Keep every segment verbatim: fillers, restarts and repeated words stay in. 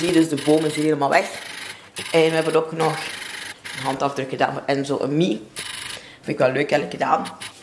zie je dus de boom is hier helemaal weg. En we hebben ook nog een handafdruk gedaan van Enzo en Mie. Vind ik wel leuk eigenlijk gedaan.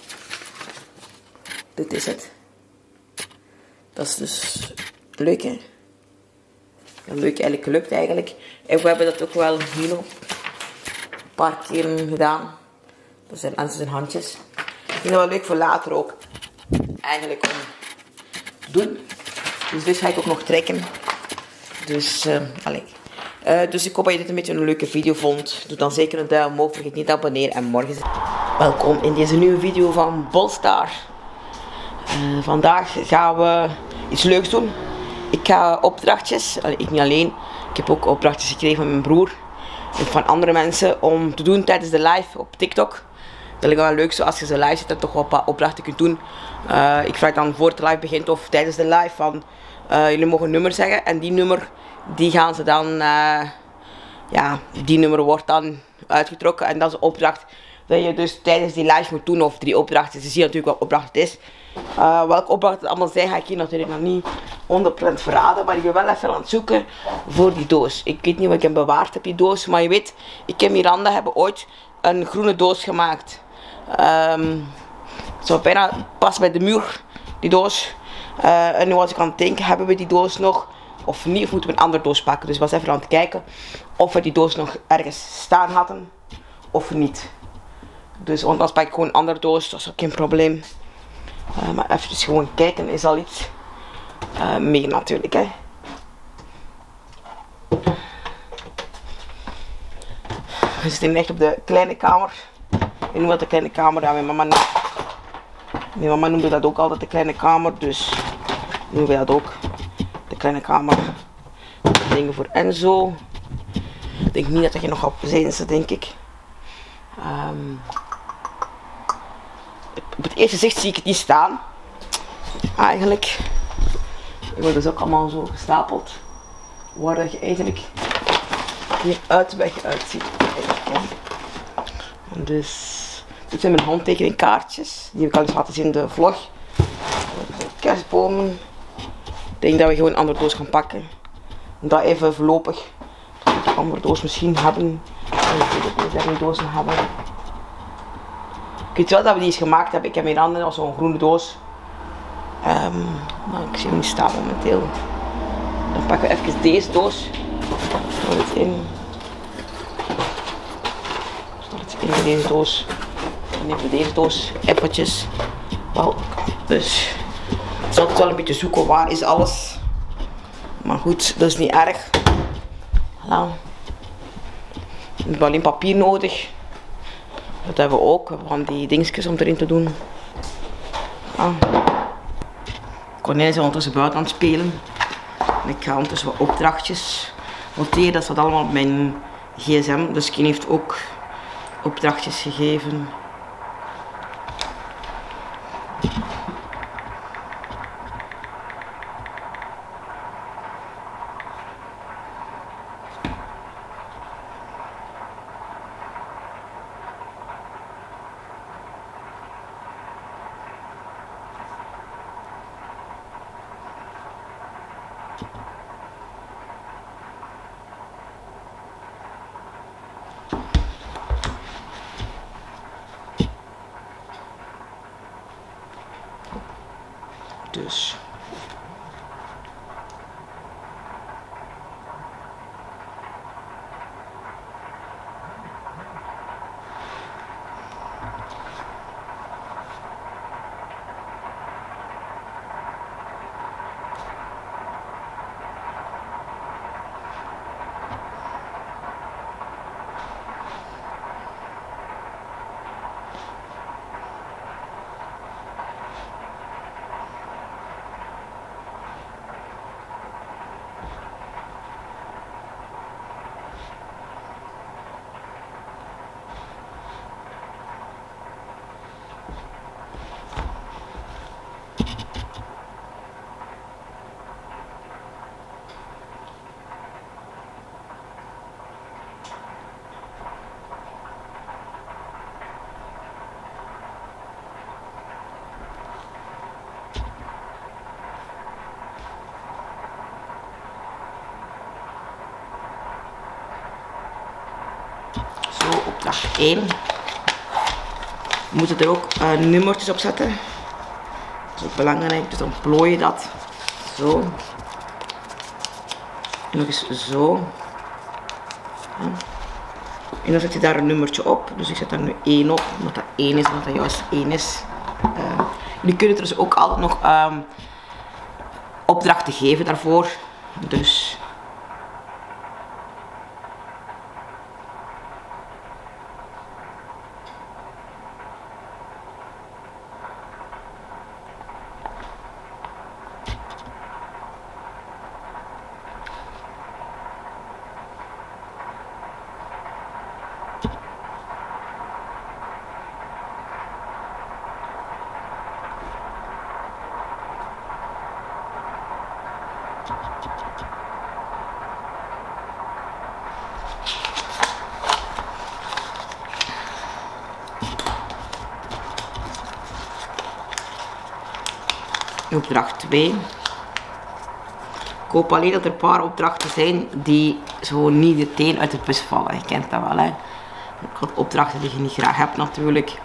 Dit is het. Dat is dus leuk, hè. Leuk eigenlijk gelukt eigenlijk. En we hebben dat ook wel hier nog een paar keren gedaan. Dat zijn Enzo zijn handjes. Ik vind dat wel leuk voor later ook. Eigenlijk om te doen. Dus dit ga ik ook nog trekken. Dus, uh, allez. Uh, dus ik hoop dat je dit een beetje een leuke video vond. Doe dan zeker een duim omhoog. Vergeet niet te abonneren. En morgen... Welkom in deze nieuwe video van Bolstar. Uh, vandaag gaan we iets leuks doen. Ik ga opdrachtjes, allee, ik niet alleen. Ik heb ook opdrachtjes gekregen van mijn broer. En van andere mensen om te doen tijdens de live op TikTok. Dat is wel leuk zo als je zo live zit en toch wel een paar opdrachten kunt doen. Uh, ik vraag dan voor het live begint of tijdens de live van... Uh, jullie mogen een nummer zeggen en die nummer die gaan ze dan... Uh, ja, die nummer wordt dan uitgetrokken en dat is een opdracht dat je dus tijdens die live moet doen of drie opdrachten. Ze zien natuurlijk welke opdracht het is. Uh, welke opdrachten het allemaal zijn ga ik hier natuurlijk nog niet honderd procent verraden, maar ik ben wel even aan het zoeken voor die doos. Ik weet niet wat ik hem bewaard heb, die doos, maar je weet, ik en Miranda hebben ooit een groene doos gemaakt. Um, zo bijna pas bij de muur, die doos. Uh, en nu was ik aan het denken, hebben we die doos nog of niet, of moeten we een andere doos pakken. Dus ik was even aan het kijken of we die doos nog ergens staan hadden of niet. Dus anders pak ik gewoon een andere doos, dat is ook geen probleem. Uh, maar even gewoon kijken is al iets uh, meer natuurlijk, hè. We zitten echt op de kleine kamer. Ik noem dat de kleine kamer, ja, mijn mama, mijn mama noemde dat ook altijd de kleine kamer, dus noemen we dat ook de kleine kamer. Dingen voor Enzo. Ik denk niet dat er nog op zijn, denk ik. Um, op het eerste zicht zie ik het niet staan. Eigenlijk. Ik word dus ook allemaal zo gestapeld. Waar je eigenlijk hier uitweg uitziet. Dus dit zijn mijn handtekeningkaartjes. Die heb ik al eens laten zien in de vlog. Kerstbomen. Ik denk dat we gewoon een andere doos gaan pakken. Dat even voorlopig. Een andere doos misschien hebben. Ik weet niet dozen hebben. Ik weet wel dat we die eens gemaakt hebben. Ik heb hier andere, zo'n groene doos. Um, maar ik zie hem niet staan momenteel. Dan pakken we even deze doos. Stort het in. Stort het in deze doos. Dan nemen we deze doos eventjes. Wel, dus het is altijd wel een beetje zoeken waar is alles. Maar goed, dat is niet erg. Voilà. We hebben alleen papier nodig. Dat hebben we ook. We hebben die dingetjes om erin te doen. Ah. Cornel is ondertussen buiten aan het spelen. En ik ga ondertussen wat opdrachtjes noteren. Dat staat allemaal op mijn gsm. Dus Kien heeft ook opdrachtjes gegeven. Dus. opdracht één. We moeten er ook uh, nummertjes op zetten. Dat is ook belangrijk, dus dan plooi je dat zo. En nog eens zo. Ja. En dan zet je daar een nummertje op. Dus ik zet daar nu één op, omdat dat één is, omdat dat juist één is. Uh, jullie kunnen er dus ook altijd nog um, opdrachten geven daarvoor. Dus... Opdracht twee. Ik hoop alleen dat er een paar opdrachten zijn die zo niet meteen uit de bus vallen. Je kent dat wel, hè. Ik had opdrachten die je niet graag hebt natuurlijk.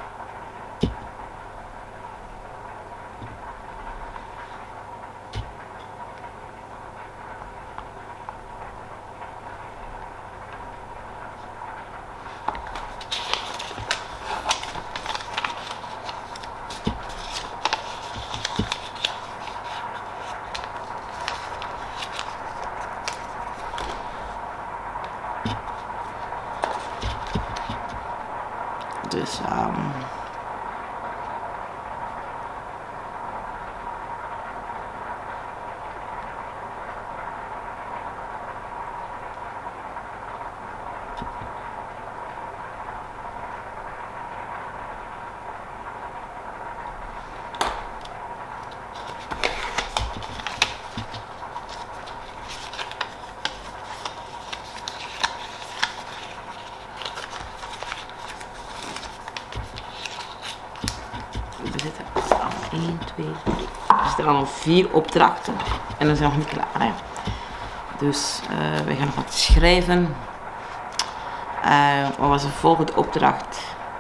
Dus um, we zitten aan één, twee, drie. Er zitten al vier opdrachten en dan zijn we nog niet klaar. Hè? Dus uh, we gaan nog wat schrijven. Uh, wat was de volgende opdracht?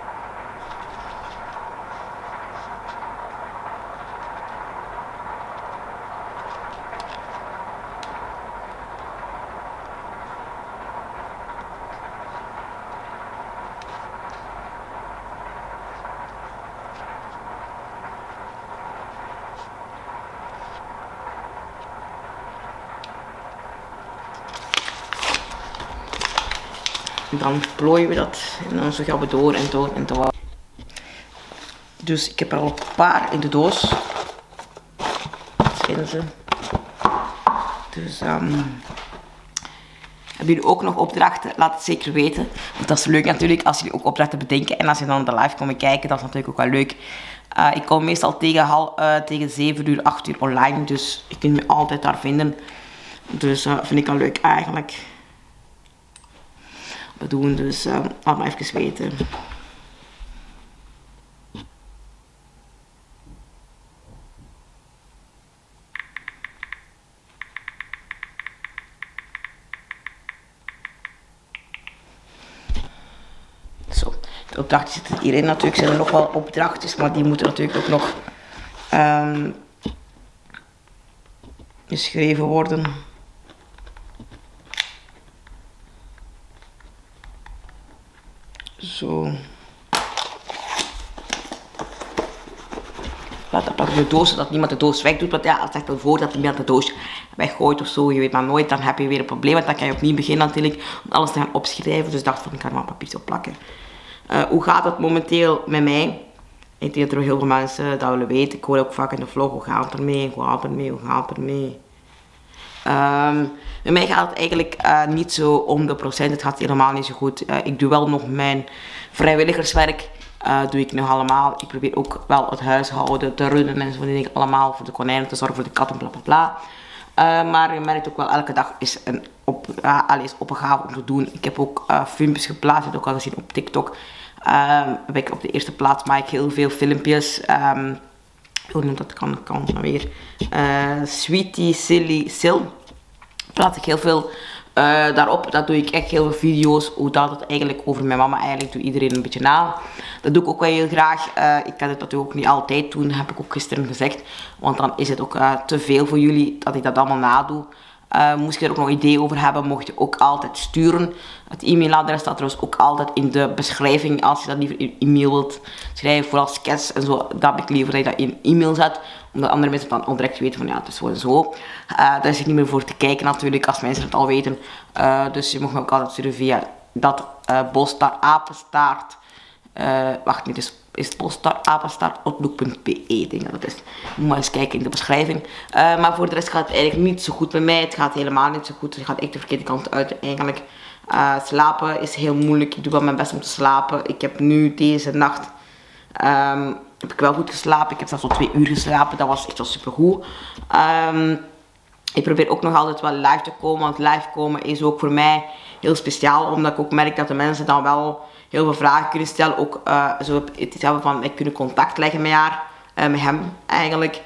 Dan plooien we dat en dan zo gaan we door en door en door. Dus ik heb er al een paar in de doos. Schijnen ze. Dus um, hebben jullie ook nog opdrachten? Laat het zeker weten. Want dat is leuk natuurlijk als jullie ook opdrachten bedenken. En als je dan de live komen kijken, dat is natuurlijk ook wel leuk. Uh, ik kom meestal tegen, hal, uh, tegen zeven uur, acht uur online. Dus je kunt me altijd daar vinden. Dus dat uh, vind ik al leuk eigenlijk. We doen dus, uh, laat me even weten. Zo, de opdrachten zitten hierin natuurlijk. Zijn er nog wel opdrachtjes, maar die moeten natuurlijk ook nog um, geschreven worden. Zo. Laat dat pakken in de doos, zodat niemand de doos wegdoet. Want ja, het zegt wel voor dat iemand de doos weggooit of zo. Je weet maar nooit, dan heb je weer een probleem. Want dan kan je opnieuw beginnen natuurlijk om alles te gaan opschrijven. Dus ik dacht van, ik ga er maar papier op plakken. Uh, hoe gaat het momenteel met mij? Ik denk dat er heel veel mensen dat willen weten. Ik hoor ook vaak in de vlog, hoe gaat het ermee? Hoe gaat het ermee? Hoe gaat het ermee? Um, bij mij gaat het eigenlijk uh, niet zo om de procent. Het gaat helemaal niet zo goed. Uh, ik doe wel nog mijn vrijwilligerswerk. Uh, doe ik nog allemaal. Ik probeer ook wel het huishouden te runnen en zo dingen allemaal. Voor de konijnen te zorgen, voor de katten, bla bla bla. Uh, maar je merkt ook wel, elke dag is een op, uh, alles opgave om te doen. Ik heb ook uh, filmpjes geplaatst, heb ik ook al gezien op TikTok. Uh, heb ik op de eerste plaats maak ik heel veel filmpjes. Um, hoe noemt dat? Kan, kan weer. Uh, Sweetie, Silly, Sil. Plaats ik heel veel Uh, daarop dat doe ik echt heel veel video's hoe dat het eigenlijk over mijn mama eigenlijk doe iedereen een beetje na. Dat doe ik ook wel heel graag. Uh, ik kan het natuurlijk ook niet altijd doen, heb ik ook gisteren gezegd. Want dan is het ook uh, te veel voor jullie dat ik dat allemaal nadoe. Uh, moest je er ook nog ideeën over hebben, mocht je ook altijd sturen. Het e-mailadres staat trouwens ook altijd in de beschrijving. Als je dat liever in e-mail wilt schrijven, vooral sketches en zo, dan heb ik liever dat je dat in e-mail zet. Omdat andere mensen dan al direct weten van ja, het is zo en zo. Uh, daar is ik niet meer voor te kijken natuurlijk, als mensen het al weten. Uh, dus je mag me ook altijd sturen via dat uh, Bolstar apenstaart. Uh, wacht niet, dus is het Bolstar apenstaart outlook punt be. Ik denk dat het is. Moet maar eens kijken in de beschrijving. Uh, maar voor de rest gaat het eigenlijk niet zo goed met mij. Het gaat helemaal niet zo goed. Het gaat echt de verkeerde kant uit eigenlijk. Uh, slapen is heel moeilijk. Ik doe wel mijn best om te slapen. Ik heb nu deze nacht um, heb ik wel goed geslapen. Ik heb zelfs al twee uur geslapen. Dat was echt wel super goed. Um, ik probeer ook nog altijd wel live te komen. Want live komen is ook voor mij heel speciaal. Omdat ik ook merk dat de mensen dan wel heel veel vragen kunnen stellen. Ook uh, zo het hebben van ik kunnen contact leggen met haar. Uh, met hem eigenlijk.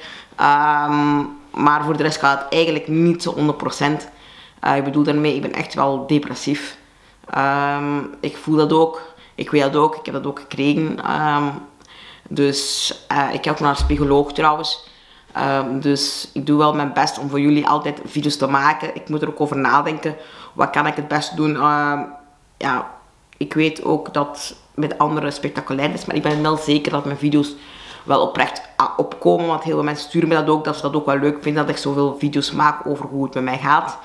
Um, maar voor de rest gaat het eigenlijk niet zo honderd procent. Uh, ik bedoel daarmee, ik ben echt wel depressief. Um, ik voel dat ook. Ik weet dat ook. Ik heb dat ook gekregen. Um, dus uh, ik heb ook naar een psycholoog trouwens. Um, dus ik doe wel mijn best om voor jullie altijd video's te maken. Ik moet er ook over nadenken. Wat kan ik het best doen? Uh, ja, ik weet ook dat met anderen spectaculair is. Maar ik ben wel zeker dat mijn video's wel oprecht opkomen. Want heel veel mensen sturen me dat ook. Dat ze dat ook wel leuk vinden. Dat ik zoveel video's maak over hoe het met mij gaat.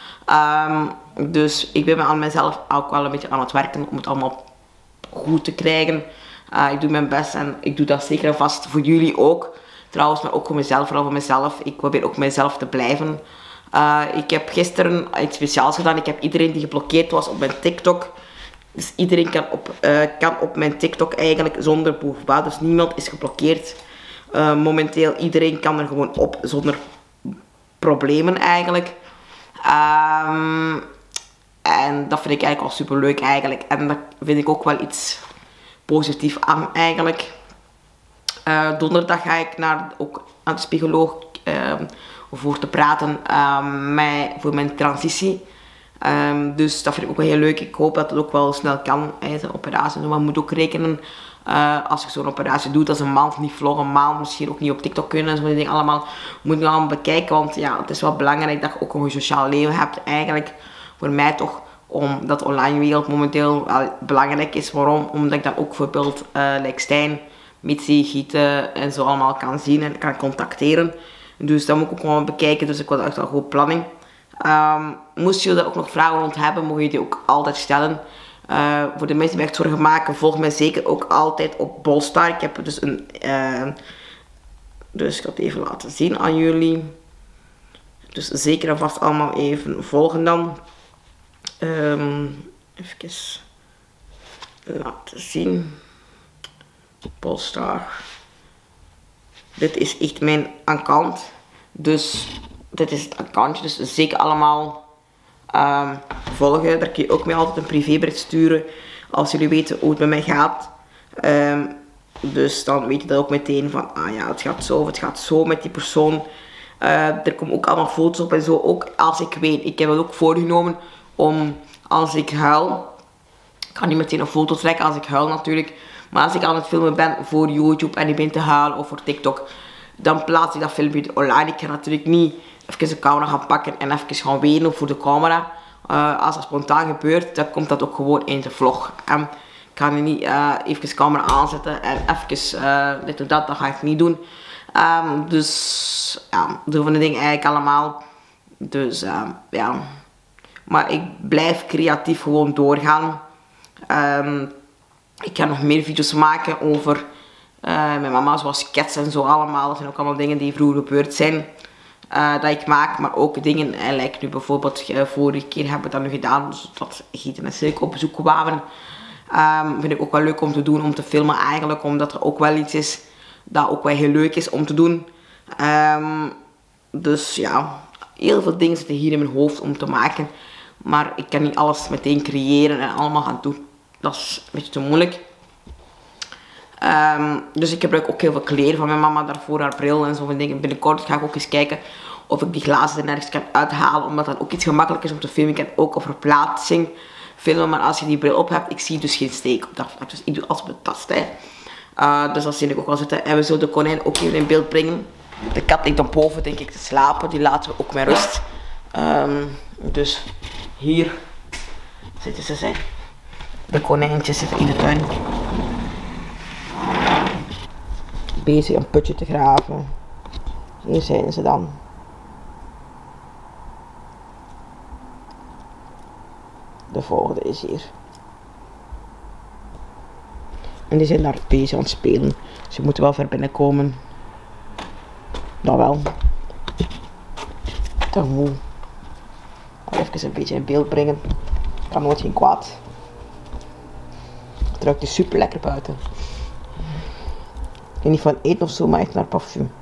Um, dus ik ben aan mezelf ook wel een beetje aan het werken. Om het allemaal goed te krijgen. Uh, ik doe mijn best. En ik doe dat zeker en vast voor jullie ook. Trouwens, maar ook voor mezelf, vooral voor mezelf. Ik probeer ook mezelf te blijven. Uh, ik heb gisteren iets speciaals gedaan. Ik heb iedereen die geblokkeerd was op mijn TikTok. Dus iedereen kan op, uh, kan op mijn TikTok eigenlijk zonder bovenbouw. Dus niemand is geblokkeerd. Uh, momenteel, iedereen kan er gewoon op zonder problemen eigenlijk. Um, en dat vind ik eigenlijk wel super leuk eigenlijk. En dat vind ik ook wel iets positiefs aan eigenlijk. Uh, donderdag ga ik naar, ook aan de psycholoog uh, voor te praten uh, met, voor mijn transitie. Um, dus dat vind ik ook wel heel leuk. Ik hoop dat het ook wel snel kan. Zo'n operatie. Maar je moet ook rekenen, uh, als je zo'n operatie doet, dat is een maand niet vlog, een maand misschien ook niet op TikTok kunnen. En zo'n dingen allemaal moet je allemaal bekijken. Want ja, het is wel belangrijk dat je ook een sociaal leven hebt. Eigenlijk voor mij toch, omdat de online wereld momenteel wel belangrijk is. Waarom? Omdat ik dan ook bijvoorbeeld, uh, like Stijn, Mitzi, Gieten en zo allemaal kan zien en kan contacteren. Dus dat moet ik ook gewoon bekijken. Dus ik wil echt wel goed planning. Um, moest je daar ook nog vragen rond hebben, mogen je die ook altijd stellen. Uh, voor de mensen die me echt zorgen maken, volg mij zeker ook altijd op Bolstar. Ik heb dus een... Uh, dus ik ga het even laten zien aan jullie. Dus zeker en vast allemaal even volgen dan. Um, even laten zien. Bolstar. Dit is echt mijn account. Dus dit is het accountje. Dus zeker allemaal um, volgen. Daar kun je ook mij altijd een privébericht sturen. Als jullie weten hoe het met mij gaat. Um, dus dan weet je dat ook meteen van. Ah ja, het gaat zo of het gaat zo met die persoon. Uh, er komen ook allemaal foto's op en zo. Ook als ik weet. Ik heb het ook voorgenomen om als ik huil. Ik ga niet meteen een foto trekken als ik huil natuurlijk. Maar als ik aan het filmen ben voor YouTube en ik ben te huilen of voor TikTok, dan plaats ik dat filmpje online. Ik ga natuurlijk niet even de camera gaan pakken en even gaan wenen voor de camera. Uh, als dat spontaan gebeurt, dan komt dat ook gewoon in de vlog. En ik ga nu niet uh, even de camera aanzetten en even uh, dit en dat, dat ga ik niet doen. Um, dus ja, doen van de dingen eigenlijk allemaal. Dus uh, ja, maar ik blijf creatief gewoon doorgaan. Um, Ik ga nog meer video's maken over uh, mijn mama, zoals sketches en zo allemaal. Dat zijn ook allemaal dingen die vroeger gebeurd zijn. Uh, dat ik maak, maar ook dingen, uh, like nu bijvoorbeeld, uh, vorige keer hebben we dat nu gedaan, zodat Gieten en Silke op bezoek kwamen. Um, vind ik ook wel leuk om te doen, om te filmen eigenlijk, omdat er ook wel iets is dat ook wel heel leuk is om te doen. Um, dus ja, heel veel dingen zitten hier in mijn hoofd om te maken. Maar ik kan niet alles meteen creëren en allemaal gaan doen. Dat is een beetje te moeilijk. Um, dus ik gebruik ook heel veel kleren van mijn mama daarvoor, haar bril en zo van dingen. Binnenkort ga ik ook eens kijken of ik die glazen er nergens kan uithalen, omdat dat ook iets gemakkelijk is om te filmen. Ik kan ook op verplaatsing filmen, maar als je die bril op hebt, ik zie dus geen steek op dat vlak. Dus ik doe alles op de tast. Hè. Uh, dus dat zie ik ook wel zitten. En we zullen de konijn ook even in beeld brengen. De kat ligt dan boven, denk ik, te slapen. Die laten we ook met rust. Um, dus hier zitten ze. Zijn. De konijntjes zitten in de tuin. Bezig een putje te graven. Hier zijn ze dan. De volgende is hier. En die zijn daar bezig aan het spelen. Ze moeten wel ver binnenkomen. Dat wel. Te moe. Even een beetje in beeld brengen. Kan nooit geen kwaad. Het ruikt dus super lekker buiten. En niet van eten of zo, maar echt naar parfum.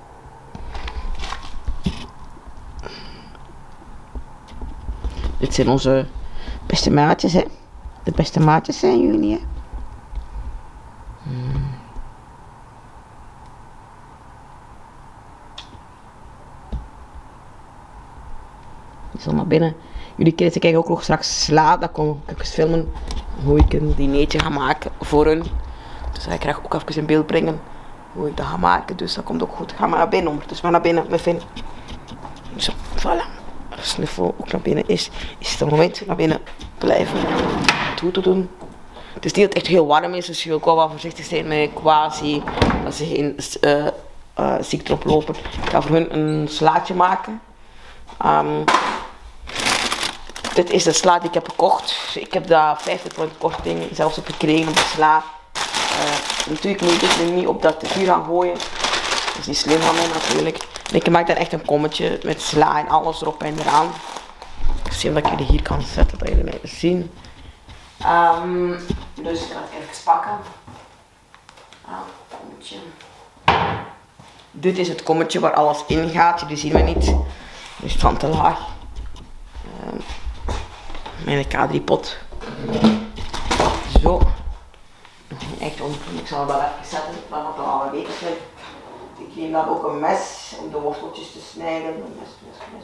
Dit zijn onze beste maatjes, hè. De beste maatjes zijn jullie, hè. Hmm. Ik zal naar binnen. Jullie kijken ook nog straks sla. Dat kon ik eens filmen. Hoe ik een dinertje ga maken voor hun. Dus ik ga ook even in beeld brengen. Hoe ik dat ga maken. Dus dat komt ook goed. Ga maar naar binnen. Dus maar naar binnen. Met Finn. Zo, voilà. Snuffel ook naar binnen is. Is het moment naar binnen blijven. Toe te doen. Het is niet dat het echt heel warm is. Dus je wil ook wel voorzichtig zijn met quasi. Dat ze geen uh, uh, ziekte oplopen. Ik ga voor hun een slaatje maken. Um, dit is de sla die ik heb gekocht. Ik heb daar vijftig procent korting zelfs op gekregen op de sla. Uh, natuurlijk moet ik dit nu niet op dat vuur gaan gooien. Dat is niet slim van mij natuurlijk. En ik maak dan echt een kommetje met sla en alles erop en eraan. Ik zie of ik jullie hier kan zetten, dat jullie mij zien. Um, dus ik ga het even pakken. Ah, kommetje. Dit is het kommetje waar alles in gaat. Jullie zien me niet. Dus van te laag. Um, mijn K drie pot. Zo. Echt ongeveer. Ik zal het wel even zetten. Dat moet wel wat beter zijn. Ik neem dan ook een mes om de worteltjes te snijden. Een mes, mes, mes.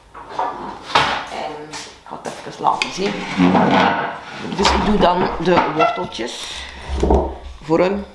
En ik ga het even laten zien. Dus ik doe dan de worteltjes voor hun.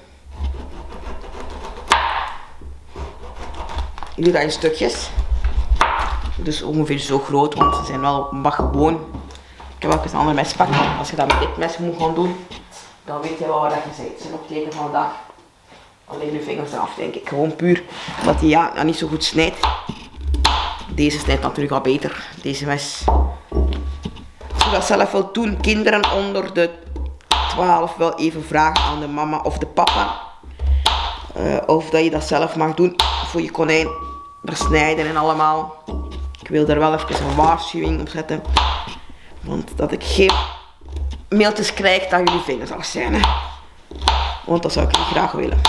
Ik doe dat in stukjes. Dus ongeveer zo groot, want ze zijn wel maar gewoon. Ik heb ook eens een ander mes pakken. Als je dat met dit mes moet gaan doen, dan weet je wel waar je bent. Ze zijn op het einde van de dag. Alleen je vingers eraf, denk ik. Gewoon puur omdat hij ja, niet zo goed snijdt. Deze snijdt natuurlijk al beter. Deze mes. Als je dat zelf wilt doen, kinderen onder de twaalf wel even vragen aan de mama of de papa. Uh, of dat je dat zelf mag doen voor je konijn. Versnijden en allemaal. Ik wil daar wel even een waarschuwing op zetten. Want dat ik geen mailtjes krijg dat jullie vingers af zijn. Hè. Want dat zou ik niet graag willen.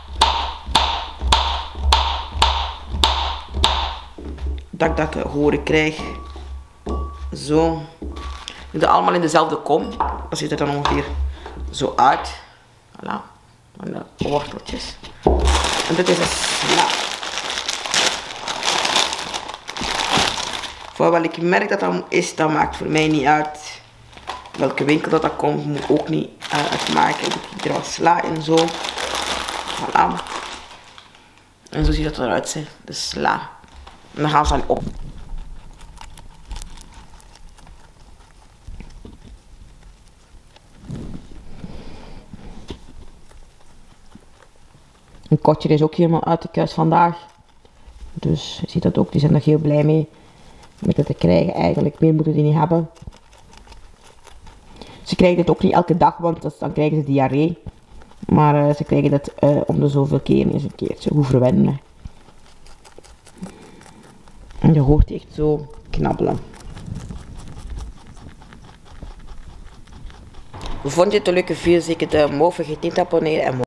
Dat ik dat te horen krijg. Zo. Ik doe dat allemaal in dezelfde kom. Dat ziet er dan ongeveer zo uit. Voilà. En de worteltjes. En dit is een sla. Voor wat ik merk dat dat is, dat maakt voor mij niet uit. Welke winkel dat, dat komt, moet ook niet uh, uitmaken. Ik doe er wat sla in zo. Voilà. En zo ziet het eruit, hè. De sla. En dan gaan ze dan op. Een kotje is ook helemaal uit de kuis vandaag. Dus je ziet dat ook, die zijn er heel blij mee. Met het te krijgen eigenlijk. Meer moeten die niet hebben. Ze krijgen dit ook niet elke dag, want dat, dan krijgen ze diarree. Maar uh, ze krijgen dat uh, om de zoveel keer eens een keertje. Hoe verwennen. En je hoort die echt zo knabbelen. Vond je het een leuke video? Zeker duim omhoog. Vergeet niet te abonneren en